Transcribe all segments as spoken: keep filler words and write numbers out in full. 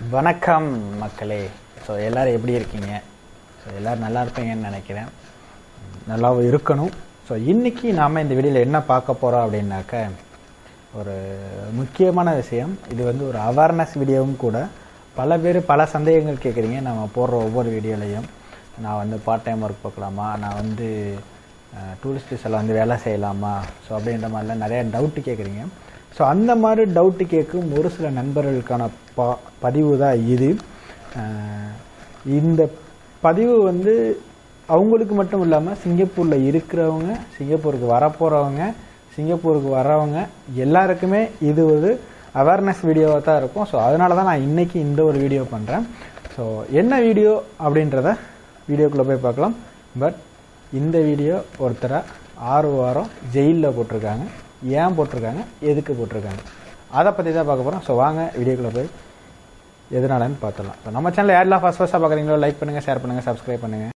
வணக்கம் மக்களே. ஸோ எல்லோரும் எப்படி இருக்கீங்க? ஸோ எல்லோரும் நல்லா இருப்பீங்கன்னு நினைக்கிறேன். நல்லாவும் இருக்கணும். ஸோ இன்றைக்கி நாம் இந்த வீடியோவில் என்ன பார்க்க போகிறோம் அப்படின்னாக்க, ஒரு முக்கியமான விஷயம். இது வந்து ஒரு அவேர்னஸ் வீடியோவும் கூட. பல பேர் பல சந்தேகங்கள் கேட்குறீங்க நம்ம போடுற ஒவ்வொரு வீடியோலையும். நான் வந்து பார்ட் டைம் ஒர்க் பார்க்கலாமா, நான் வந்து டூரிஸ்ட் விசாவில் வந்து வேலை செய்யலாமா, ஸோ அப்படின்ற மாதிரிலாம் நிறையா டவுட்டு கேட்குறீங்க. ஸோ அந்த மாதிரி டவுட்டு கேட்கும் ஒரு சில நண்பர்களுக்கான ப பதிவு தான் இது. இந்த பதிவு வந்து அவங்களுக்கு மட்டும் இல்லாமல் சிங்கப்பூரில் இருக்கிறவங்க, சிங்கப்பூருக்கு வரப்போகிறவங்க, சிங்கப்பூருக்கு வர்றவங்க எல்லாருக்குமே இது ஒரு அவேர்னஸ் வீடியோவாக தான் இருக்கும். ஸோ அதனால தான் நான் இன்றைக்கி இந்த ஒரு வீடியோ பண்ணுறேன். ஸோ என்ன வீடியோ அப்படின்றத வீடியோக்குள்ளே போய் பார்க்கலாம். பட் இந்த வீடியோ ஒருத்தரை ஆறு வாரம் ஜெயிலில் போட்டிருக்காங்க. ஏன் போட்டிருக்காங்க, எதுக்கு போட்டிருக்காங்க, அதை பற்றி தான் பார்க்க போகிறோம். ஸோ வாங்க வீடியோக்குள்ளே போய் எதனாலன்னு பார்த்துடலாம். ஸோ நம்ம சேனல் யாரெல்லாம் ஃபஸ்ட் ஃபஸ்ட்டாக பார்க்குறீங்களோ லைக் பண்ணுங்கள், ஷேர் பண்ணுங்கள், சப்ஸ்கிரைப் பண்ணுங்கள்.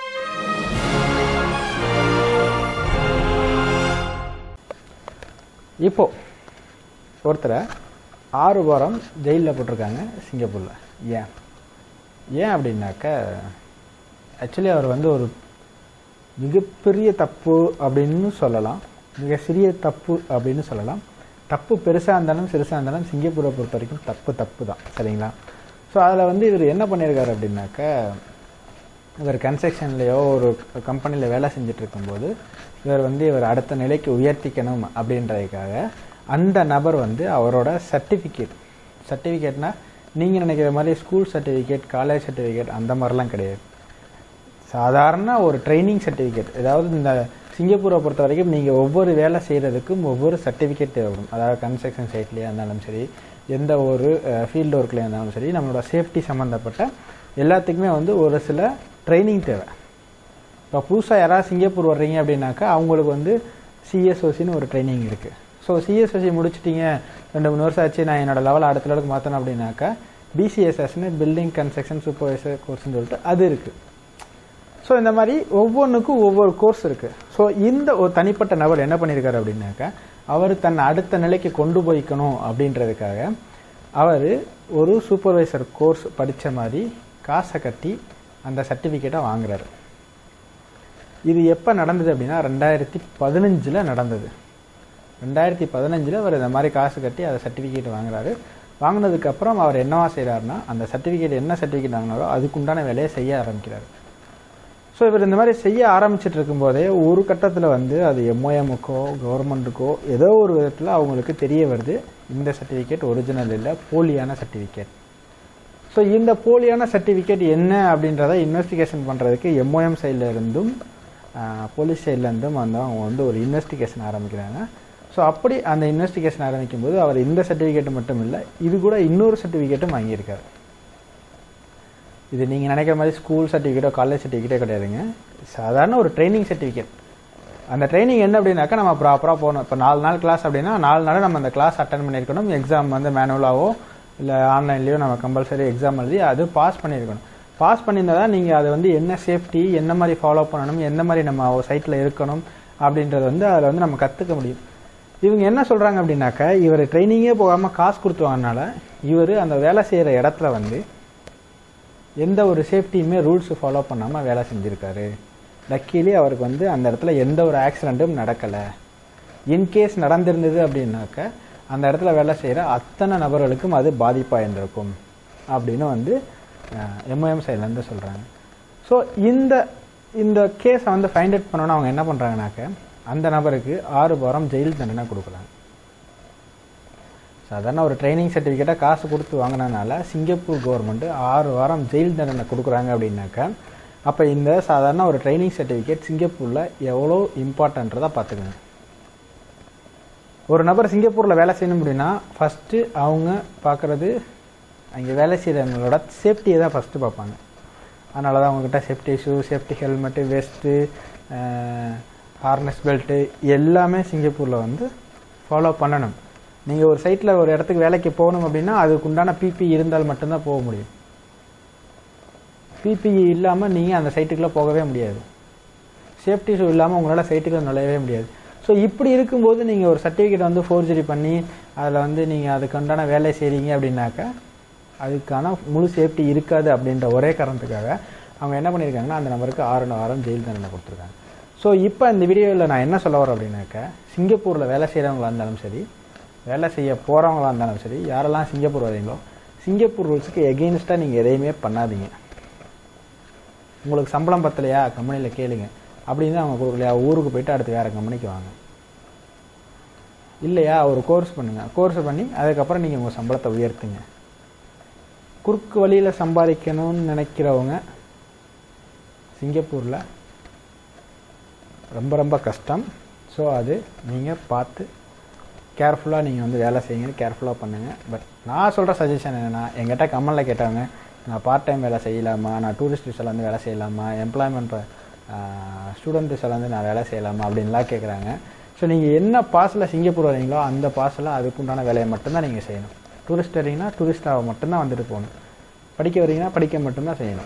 இப்போது ஒருத்தரை ஆறு வாரம் ஜெயிலில் போட்டிருக்காங்க சிங்கப்பூரில். ஏன் ஏன் அப்படின்னாக்க, ஆக்சுவலி அவர் வந்து ஒரு மிகப்பெரிய தப்பு அப்படின்னு சொல்லலாம், மிக சிறிய தப்பு அப்படின்னு சொல்லலாம். தப்பு பெருசாக இருந்தாலும் சிறுசாக இருந்தாலும் சிங்கப்பூரை பொறுத்த வரைக்கும் தப்பு தப்பு தான், சரிங்களா? ஸோ அதில் வந்து இவர் என்ன பண்ணியிருக்காரு அப்படின்னாக்க, இவர் கன்ஸ்ட்ரக்ஷன்லேயோ ஒரு கம்பெனியில் வேலை செஞ்சுட்டு இருக்கும்போது இவர் வந்து இவர் அடுத்த நிலைக்கு உயர்த்திக்கணும் அப்படின்றதுக்காக அந்த நபர் வந்து அவரோட சர்டிஃபிகேட் சர்டிஃபிகேட்னால் நீங்கள் நினைக்கிற மாதிரி ஸ்கூல் சர்டிஃபிகேட், காலேஜ் சர்டிஃபிகேட் அந்த மாதிரிலாம் கிடையாது. சாதாரண ஒரு ட்ரைனிங் சர்டிஃபிகேட். அதாவது இந்த சிங்கப்பூரை பொறுத்த வரைக்கும் நீங்கள் ஒவ்வொரு வேலை செய்கிறதுக்கும் ஒவ்வொரு சர்டிஃபிகேட் தேவைப்படும். அதாவது கன்ஸ்ட்ரக்ஷன் சைட்லேயே இருந்தாலும் சரி, எந்த ஒரு ஃபீல்டு ஒர்க்லேயே இருந்தாலும் சரி, நம்மளோட சேஃப்டி சம்மந்தப்பட்ட எல்லாத்துக்குமே வந்து ஒரு சில ட்ரைனிங் தேவை. இப்போ புதுசாக யாராவது சிங்கப்பூர் வர்றீங்க அப்படின்னாக்கா அவங்களுக்கு வந்து சிஎஸ்ஓசின்னு ஒரு ட்ரைனிங் இருக்குது. ஸோ சிஎஸ்ஓசி முடிச்சிட்டிங்க, ரெண்டு மூணு வருஷம் ஆச்சு, நான் என்னோடய லெவல் அடுத்த லெவலுக்கு மாற்றணும் அப்படின்னாக்கா பிசிஎஸ்எஸ்ன்னு பில்டிங் கன்ஸ்ட்ரக்ஷன் சூப்பர்வைசர் கோர்ஸ்ன்னு சொல்லிட்டு அது இருக்குது. ஸோ இந்த மாதிரி ஒவ்வொன்றுக்கும் ஒவ்வொரு கோர்ஸ் இருக்குது. ஸோ இந்த ஒரு தனிப்பட்ட நபர் என்ன பண்ணியிருக்காரு அப்படின்னாக்கா, அவர் தன்னை அடுத்த நிலைக்கு கொண்டு போய்க்கணும் அப்படின்றதுக்காக அவர் ஒரு சூப்பர்வைசர் கோர்ஸ் படித்த மாதிரி காசை கட்டி அந்த சர்டிஃபிகேட்டை வாங்குறாரு. இது எப்போ நடந்தது அப்படின்னா ரெண்டாயிரத்தி பதினஞ்சில் நடந்தது. ரெண்டாயிரத்தி பதினஞ்சில் அவர் இந்த மாதிரி காசு கட்டி அதை சர்டிஃபிகேட் வாங்குறாரு. வாங்கினதுக்கப்புறம் அவர் என்னவா செய்கிறாருன்னா, அந்த சர்டிஃபிகேட் என்ன சர்டிஃபிகேட் வாங்கினாரோ அதுக்குண்டான வேலையை செய்ய ஆரம்பிக்கிறார். ஸோ இவர் இந்த மாதிரி செய்ய ஆரம்பிச்சுட்டு இருக்கும்போதே ஒரு கட்டத்தில் வந்து அது எம்ஓஎம்முக்கோ கவர்மெண்ட்டுக்கோ ஏதோ ஒரு விதத்தில் அவங்களுக்கு தெரிய வருது, இந்த சர்டிஃபிகேட் ஒரிஜினல் இல்லை, போலியான சர்டிஃபிகேட். ஸோ இந்த போலியான சர்டிஃபிகேட் என்ன அப்படின்றத இன்வெஸ்டிகேஷன் பண்ணுறதுக்கு எம்ஓஎம் சைடில் இருந்தும் போலீஸ் சைட்லேருந்தும் வந்து அவங்க வந்து ஒரு இன்வெஸ்டிகேஷன் ஆரம்பிக்கிறாங்க. ஸோ அப்படி அந்த இன்வெஸ்டிகேஷன் ஆரம்பிக்கும் போது அவர் இந்த சர்டிஃபிகேட் மட்டும் இல்லை, இது கூட இன்னொரு சர்டிஃபிகேட்டும் வாங்கியிருக்காரு. இது நீங்கள் நினைக்கிற மாதிரி ஸ்கூல் சர்டிஃபிகேட்டோ காலேஜ் சர்டிஃபிகேட்டோ கிடையாதுங்க. சாதாரண ஒரு ட்ரைனிங் சர்டிஃபிகேட். அந்த ட்ரைனிங் என்ன அப்படின்னாக்கா, நம்ம ப்ராப்பராக போகணும். இப்போ நாலு நாள் கிளாஸ் அப்படின்னா நாலு நாள் நம்ம அந்த கிளாஸ் அட்டன் பண்ணியிருக்கணும். எக்ஸாம் வந்து மேனுவலாகவோ இல்லை ஆன்லைன்லேயோ நம்ம கம்பல்சரி எக்ஸாம் எழுதி அது பாஸ் பண்ணியிருக்கணும். பாஸ் பண்ணியிருந்தால் தான் நீங்கள் அதை வந்து என்ன சேஃப்டி, என்ன மாதிரி ஃபாலோ பண்ணணும், எந்த மாதிரி நம்ம சைட்டில் இருக்கணும் அப்படின்றது வந்து அதில் வந்து நம்ம கற்றுக்க முடியும். இவங்க என்ன சொல்கிறாங்க அப்படின்னாக்கா, இவர் ட்ரைனிங்கே போகாமல் காசு கொடுத்து வாங்கினால இவர் அந்த வேலை செய்கிற இடத்துல வந்து எந்த ஒரு சேஃப்டியுமே ரூல்ஸ் ஃபாலோ பண்ணாமல் வேலை செஞ்சுருக்காரு. லக்கிலி அவருக்கு வந்து அந்த இடத்துல எந்த ஒரு ஆக்சிடெண்ட்டும் நடக்கலை. இன்கேஸ் நடந்திருந்தது அப்படின்னாக்க அந்த இடத்துல வேலை செய்கிற அத்தனை நபர்களுக்கும் அது பாதிப்பாக இருந்திருக்கும் அப்படின்னு வந்து எம்ஓஎம் சைட்லேருந்து சொல்கிறாங்க. ஸோ இந்த இந்த கேஸை வந்து ஃபைண்ட் அவுட் பண்ணோன்னா அவங்க என்ன பண்ணுறாங்கனாக்க, அந்த நபருக்கு ஆறு வாரம் ஜெயில் தண்டனை கொடுக்குறாங்க. சாதாரண ஒரு ட்ரைனிங் சர்டிஃபிகேட்டை காசு கொடுத்து வாங்கினதுனால சிங்கப்பூர் கவர்மெண்ட்டு ஆறு வாரம் ஜெயில் தண்டனை கொடுக்குறாங்க அப்படின்னாக்கா, அப்போ இந்த சாதாரண ஒரு ட்ரைனிங் சர்டிஃபிகேட் சிங்கப்பூரில் எவ்வளோ இம்பார்ட்டன்றதை பார்த்துக்கோங்க. ஒரு நபர் சிங்கப்பூரில் வேலை செய்யணும் அப்படின்னா ஃபஸ்ட்டு அவங்க பார்க்குறது அங்கே வேலை செய்கிறவங்களோட சேஃப்டியை தான் ஃபஸ்ட்டு பார்ப்பாங்க. அதனால தான் அவங்கக்கிட்ட safety shoe, safety helmet, vest, harness belt எல்லாமே சிங்கப்பூரில் வந்து ஃபாலோ பண்ணணும். நீங்கள் ஒரு சைட்டில் ஒரு இடத்துக்கு வேலைக்கு போகணும் அப்படின்னா அதுக்கு உண்டான பிபி இருந்தால் மட்டும்தான் போக முடியும். பிபிஇ இல்லாமல் நீங்கள் அந்த சைட்டுக்குள்ளே போகவே முடியாது. சேஃப்டி ஷூ இல்லாமல் உங்களால் சைட்டுக்குள்ளே நுழையவே முடியாது. ஸோ இப்படி இருக்கும்போது நீங்கள் ஒரு சர்டிஃபிகேட் வந்து ஃபோர்ஜரி பண்ணி அதில் வந்து நீங்கள் அதுக்கு உண்டான வேலை செய்கிறீங்க அப்படின்னாக்கா அதுக்கான முழு சேஃப்டி இருக்காது அப்படின்ற ஒரே காரணத்துக்காக அவங்க என்ன பண்ணியிருக்காங்கன்னா அந்த நபருக்கு ஆறு வாரம் ஜெயில் தண்டனை கொடுத்துருக்காங்க. ஸோ இப்போ இந்த வீடியோவில் நான் என்ன சொல்ல வரேன் அப்படின்னாக்க, சிங்கப்பூரில் வேலை செய்கிறவங்களா இருந்தாலும் சரி, வேலை செய்ய போகிறவங்களா இருந்தாலும் சரி, யாரெல்லாம் சிங்கப்பூர் வரீங்களோ சிங்கப்பூர் ரூல்ஸுக்கு எகெயின்ஸ்டாக நீங்கள் எதையுமே பண்ணாதீங்க. உங்களுக்கு சம்பளம் பத்தலையா கம்பெனியில் கேளுங்க, அப்படின்னு அவங்க கொடுக்கலையா ஊருக்கு போய்ட்டு அடுத்து வேறு கம்பெனிக்கு வாங்க. இல்லையா ஒரு கோர்ஸ் பண்ணுங்கள், கோர்ஸ் பண்ணி அதுக்கப்புறம் நீங்கள் உங்கள் சம்பளத்தை உயர்த்துங்க. குறுக்கு வழியில் சம்பாதிக்கணும்னு நினைக்கிறவங்க சிங்கப்பூரில் ரொம்ப ரொம்ப கஷ்டம். ஸோ அது நீங்கள் பார்த்து கேர்ஃபுல்லாக நீங்கள் வந்து வேலை செய்யுங்க, கேர்ஃபுல்லாக பண்ணுங்கள். பட் நான் சொல்கிற சஜஷன் என்னென்னா, எங்கிட்ட கம்மலில் கேட்டவங்க நான் பார்ட் டைம் வேலை செய்யலாமா, நான் டூரிஸ்ட் விசாவில் வந்து வேலை செய்யலாமா, எம்ப்ளாய்மெண்ட் ஸ்டூடெண்ட் விசாவில் வந்து நான் வேலை செய்யலாமா அப்படின்லாம் கேட்குறாங்க. ஸோ நீங்கள் என்ன பாஸில் சிங்கப்பூர் வரீங்களோ அந்த பாஸில் அதுக்குண்டான வேலையை மட்டும்தான் நீங்கள் செய்யணும். டூரிஸ்ட் வரீங்கன்னா டூரிஸ்டாக மட்டும்தான் வந்துட்டு போகணும். படிக்க வரீங்கன்னா படிக்க மட்டும்தான் செய்யணும்.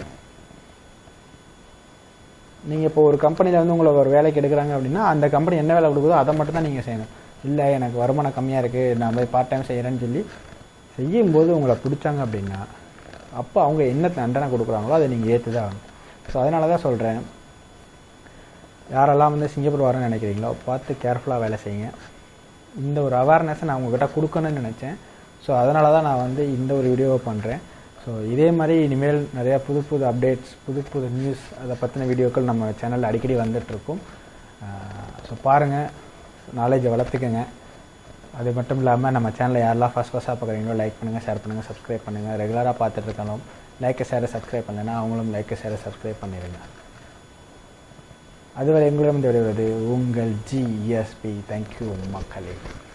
நீங்கள் இப்போ ஒரு கம்பெனியில் வந்து உங்களை ஒரு வேலைக்கு எடுக்கிறாங்க அப்படின்னா அந்த கம்பெனி என்ன வேலை கொடுக்குதோ அதை மட்டும் தான் நீங்கள் செய்யணும். இல்லை எனக்கு வருமானம் கம்மியாக இருக்குது நான் போய் பார்ட் டைம் செய்கிறேன்னு சொல்லி செய்யும்போது உங்களை பிடிச்சாங்க அப்படின்னா அப்போ அவங்க என்ன தண்டனை கொடுக்குறாங்களோ அதை நீங்கள் ஏற்று தான் ஆகணும். ஸோ அதனால தான் சொல்கிறேன், யாரெல்லாம் வந்து சிங்கப்பூர் வரணும்னு நினைக்கிறீங்களோ பார்த்து கேர்ஃபுல்லாக வேலை செய்யுங்க. இந்த ஒரு அவேர்னஸை நான் உங்கள்கிட்ட கொடுக்கணும்னு நினச்சேன். ஸோ அதனால தான் நான் வந்து இந்த ஒரு வீடியோவை பண்ணுறேன். ஸோ இதே மாதிரி இனிமேல் நிறையா புது புது அப்டேட்ஸ், புது புது நியூஸ், அதை பற்றின வீடியோக்கள் நம்ம சேனலில் அடிக்கடி வந்துட்டுருக்கும். ஸோ பாருங்கள், நாலேஜை வளர்த்துக்கங்க. அது மட்டும் இல்லாமல் நம்ம சேனலை யாரெல்லாம் ஃபஸ்ட் ஃபஸ்ட்டாக பார்க்குறீங்களோ லைக் பண்ணுங்கள், ஷேர் பண்ணுங்கள், சப்ஸ்கிரைப் பண்ணுங்கள். ரெகுலராக பார்த்துட்டு இருக்காலும் லைக்கை ஷேரை சப்ஸ்கிரைப் பண்ணலைன்னா அவங்களும் லைக்கை ஷேரை சப்ஸ்கிரைப் பண்ணிடுங்க. அதுவரை உங்களிடம் விடுவது உங்கள் ஜிஎஸ்பி. தேங்க்யூ மக்களே.